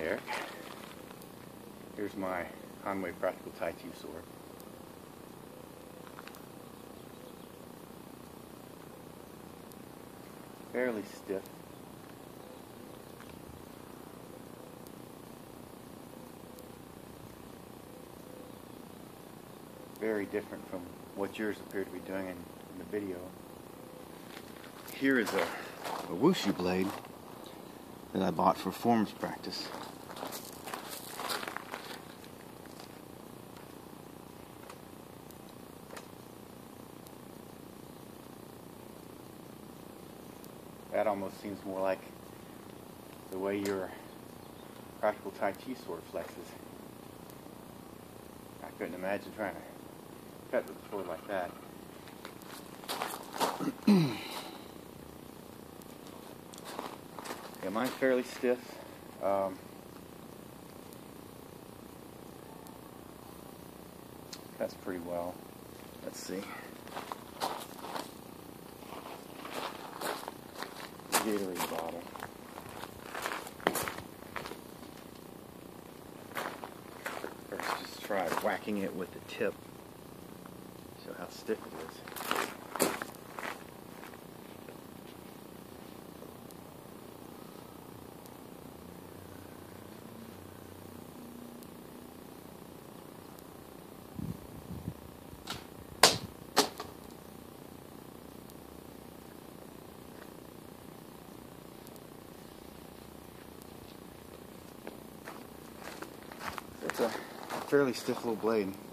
Erik. Here's my Hanwei Practical Tai Chi sword. Fairly stiff. Very different from what yours appear to be doing in the video. Here is a wushu blade that I bought for forms practice. That almost seems more like the way your practical Tai Chi sword flexes. I couldn't imagine trying to cut with a sword like that. Yeah, mine's fairly stiff. That's pretty well. Let's see. Gatorade bottle. First, just try whacking it with the tip. Show how stiff it is. It's a fairly stiff little blade.